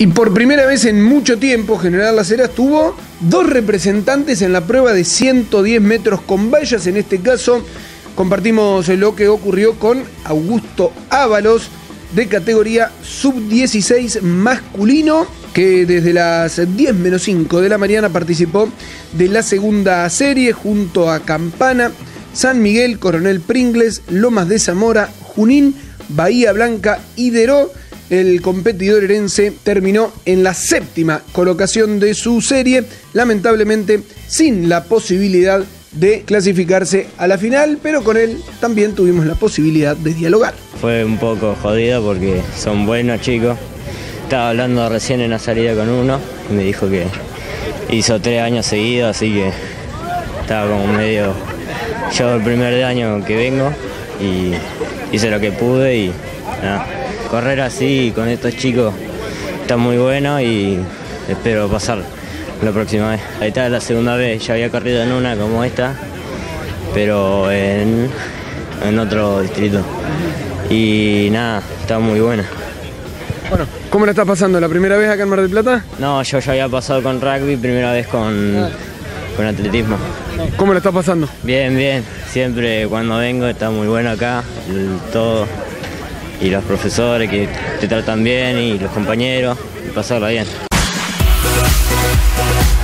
Y por primera vez en mucho tiempo, General Las Heras tuvo 2 representantes en la prueba de 110 metros con vallas. En este caso, compartimos lo que ocurrió con Augusto Ábalos, de categoría sub-16 masculino, que desde las 10 menos 5 de la mañana participó de la segunda serie junto a Campana, San Miguel, Coronel Pringles, Lomas de Zamora, Junín, Bahía Blanca y Deró. El competidor herense terminó en la 7ª colocación de su serie, lamentablemente sin la posibilidad de clasificarse a la final, pero con él también tuvimos la posibilidad de dialogar. Fue un poco jodido porque son buenos chicos. Estaba hablando recién en la salida con uno y me dijo que hizo 3 años seguidos, así que estaba como medio... Yo el primer año que vengo y hice lo que pude y nada. Correr así con estos chicos está muy bueno y espero pasar la próxima vez. Ahí está la segunda vez, ya había corrido en una como esta, pero en otro distrito. Y nada, está muy buena. Bueno, ¿cómo la estás pasando? ¿La primera vez acá en Mar del Plata? No, yo ya había pasado con rugby, primera vez con atletismo. ¿Cómo la estás pasando? Bien, bien. Siempre cuando vengo está muy bueno acá, todo. Y los profesores que te tratan bien y los compañeros, y pasarla bien.